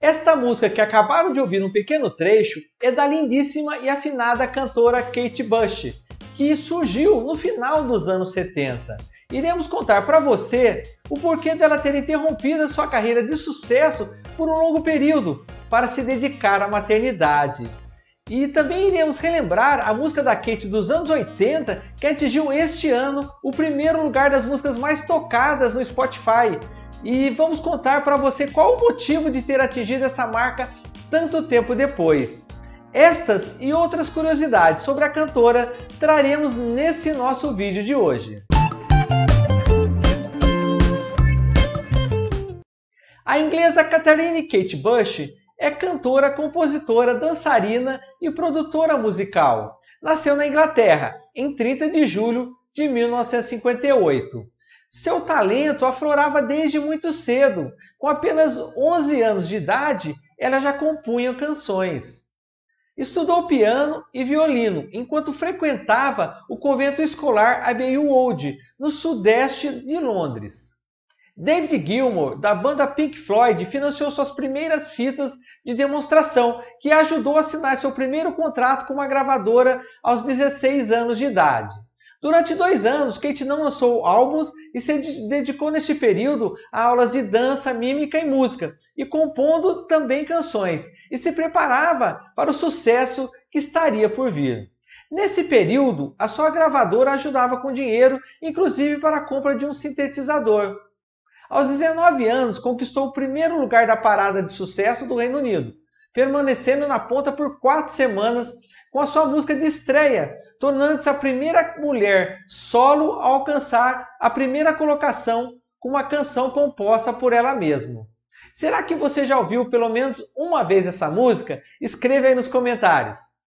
Esta música que acabaram de ouvir um pequeno trecho é da lindíssima e afinada cantora Kate Bush, que surgiu no final dos anos 70. Iremos contar para você o porquê dela ter interrompido a sua carreira de sucesso por um longo período para se dedicar à maternidade. E também iremos relembrar a música da Kate dos anos 80, que atingiu este ano o primeiro lugar das músicas mais tocadas no Spotify. E vamos contar para você qual o motivo de ter atingido essa marca tanto tempo depois. Estas e outras curiosidades sobre a cantora traremos nesse nosso vídeo de hoje. A inglesa Catherine Kate Bush é cantora, compositora, dançarina e produtora musical. Nasceu na Inglaterra em 30 de julho de 1958. Seu talento aflorava desde muito cedo. Com apenas 11 anos de idade, ela já compunha canções. Estudou piano e violino enquanto frequentava o convento escolar Abbey Wood, no sudeste de Londres. David Gilmour, da banda Pink Floyd, financiou suas primeiras fitas de demonstração, que a ajudou a assinar seu primeiro contrato com uma gravadora aos 16 anos de idade. Durante 2 anos, Kate não lançou álbuns e se dedicou neste período a aulas de dança, mímica e música, e compondo também canções, e se preparava para o sucesso que estaria por vir. Nesse período, a sua gravadora ajudava com dinheiro, inclusive para a compra de um sintetizador. Aos 19 anos, conquistou o primeiro lugar da parada de sucesso do Reino Unido, permanecendo na ponta por 4 semanas com a sua música de estreia, tornando-se a primeira mulher solo a alcançar a primeira colocação com uma canção composta por ela mesma. Será que você já ouviu pelo menos uma vez essa música? Escreva aí nos comentários.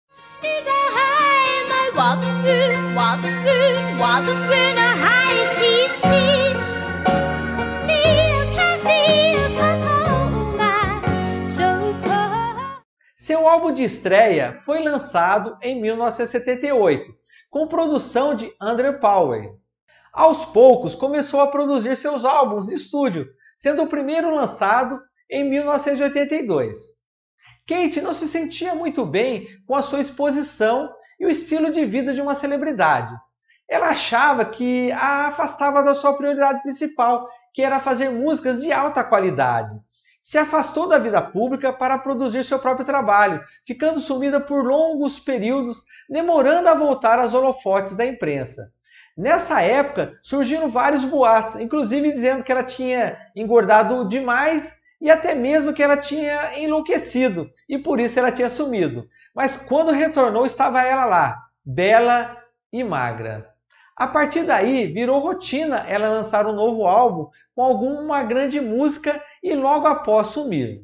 Seu álbum de estreia foi lançado em 1978, com produção de Andrew Powell. Aos poucos, começou a produzir seus álbuns de estúdio, sendo o primeiro lançado em 1982. Kate não se sentia muito bem com a sua exposição e o estilo de vida de uma celebridade. Ela achava que a afastava da sua prioridade principal, que era fazer músicas de alta qualidade. Se afastou da vida pública para produzir seu próprio trabalho, ficando sumida por longos períodos, demorando a voltar aos holofotes da imprensa. Nessa época, surgiram vários boatos, inclusive dizendo que ela tinha engordado demais e até mesmo que ela tinha enlouquecido, e por isso ela tinha sumido. Mas quando retornou, estava ela lá, bela e magra. A partir daí, virou rotina ela lançar um novo álbum com alguma grande música e logo após sumir.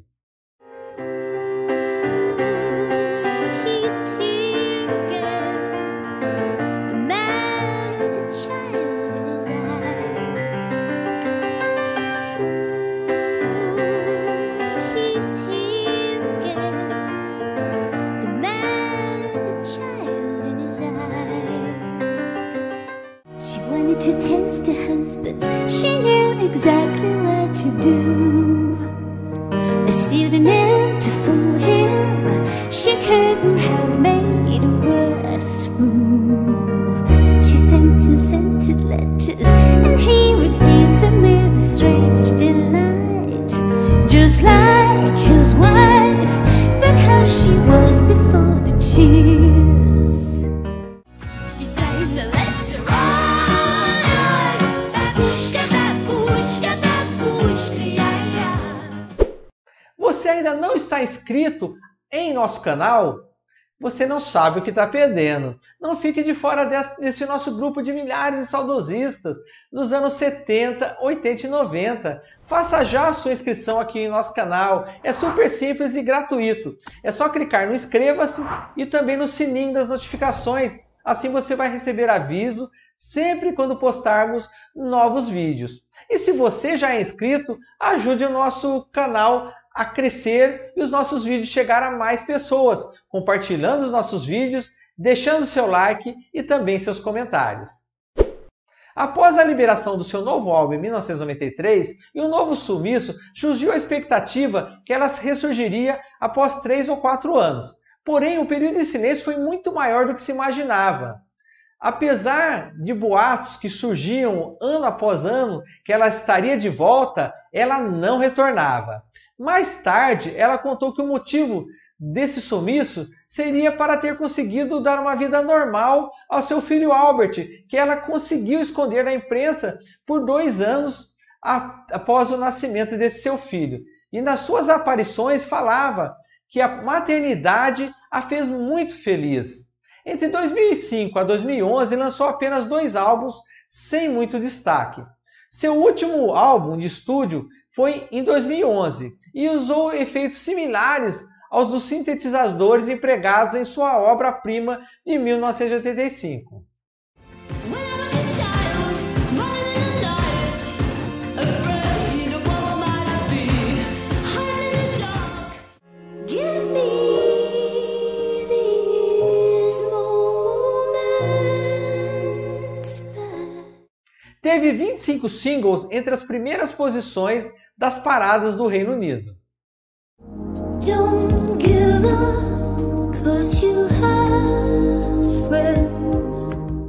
To taste a husband, she knew exactly what to do. A pseudonym to fool him, she couldn't have made a worse move. She sent him scented letters, and he received them with a strange delight. Just like his wife, but how she was before the tears. She sang the letter. Você ainda não está inscrito em nosso canal? Você não sabe o que está perdendo. Não fique de fora desse nosso grupo de milhares de saudosistas dos anos 70, 80 e 90. Faça já a sua inscrição aqui em nosso canal. É super simples e gratuito. É só clicar no inscreva-se e também no sininho das notificações. Assim você vai receber aviso sempre quando postarmos novos vídeos. E se você já é inscrito, ajude o nosso canal a crescer e os nossos vídeos chegar a mais pessoas, compartilhando os nossos vídeos, deixando seu like e também seus comentários. Após a liberação do seu novo álbum em 1993 e um novo sumiço, surgiu a expectativa que ela ressurgiria após 3 ou 4 anos. Porém, o período de silêncio foi muito maior do que se imaginava. Apesar de boatos que surgiam ano após ano que ela estaria de volta, ela não retornava. Mais tarde, ela contou que o motivo desse sumiço seria para ter conseguido dar uma vida normal ao seu filho Albert, que ela conseguiu esconder da imprensa por 2 anos após o nascimento desse seu filho. E nas suas aparições falava que a maternidade a fez muito feliz. Entre 2005 a 2011 lançou apenas 2 álbuns sem muito destaque. Seu último álbum de estúdio foi em 2011 e usou efeitos similares aos dos sintetizadores empregados em sua obra-prima de 1985. Teve 25 singles entre as primeiras posições das paradas do Reino Unido. Don't give up, 'cause you have friends.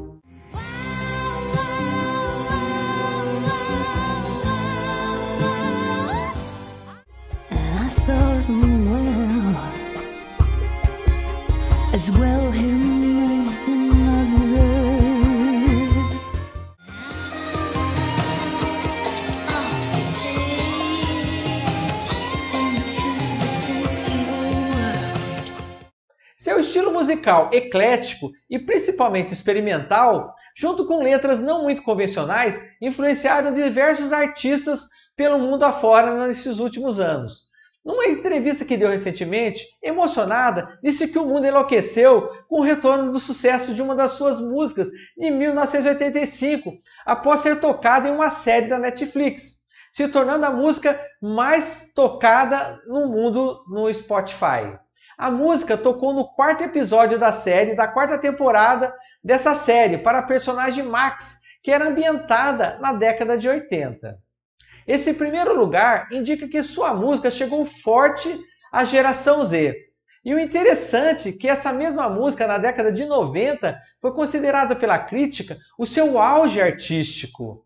And I thought, well, as well him as another. Seu estilo musical eclético e principalmente experimental, junto com letras não muito convencionais, influenciaram diversos artistas pelo mundo afora nesses últimos anos. Numa entrevista que deu recentemente, emocionada, disse que o mundo enlouqueceu com o retorno do sucesso de uma das suas músicas de 1985, após ser tocada em uma série da Netflix, se tornando a música mais tocada no mundo no Spotify. A música tocou no 4º episódio da série, da 4ª temporada dessa série, para a personagem Max, que era ambientada na década de 80. Esse primeiro lugar indica que sua música chegou forte à geração Z. E o interessante é que essa mesma música, na década de 90, foi considerada pela crítica o seu auge artístico.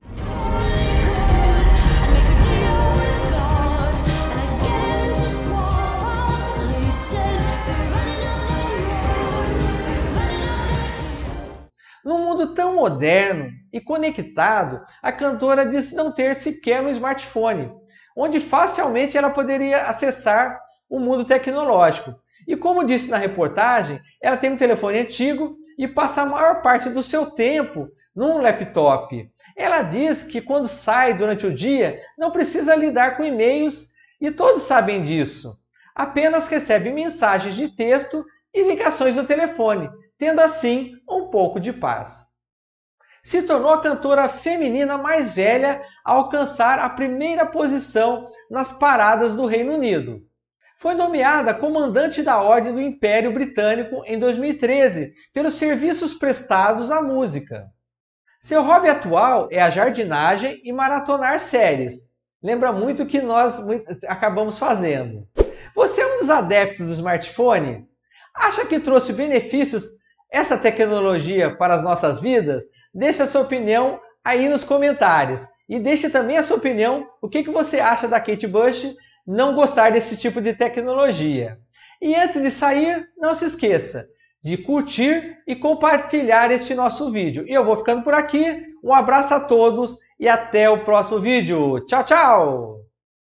Num mundo tão moderno e conectado, a cantora disse não ter sequer um smartphone, onde facilmente ela poderia acessar o mundo tecnológico. E como disse na reportagem, ela tem um telefone antigo e passa a maior parte do seu tempo num laptop. Ela diz que quando sai durante o dia, não precisa lidar com e-mails e todos sabem disso. Apenas recebe mensagens de texto e ligações no telefone, tendo assim um pouco de paz. Se tornou a cantora feminina mais velha a alcançar a primeira posição nas paradas do Reino Unido. Foi nomeada comandante da Ordem do Império Britânico em 2013 pelos serviços prestados à música. Seu hobby atual é a jardinagem e maratonar séries. Lembra muito o que nós acabamos fazendo. Você é um dos adeptos do smartphone? Acha que trouxe benefícios essa tecnologia para as nossas vidas? Deixe a sua opinião aí nos comentários. E deixe também a sua opinião, o que você acha da Kate Bush não gostar desse tipo de tecnologia. E antes de sair, não se esqueça de curtir e compartilhar este nosso vídeo. E eu vou ficando por aqui. Um abraço a todos e até o próximo vídeo. Tchau, tchau!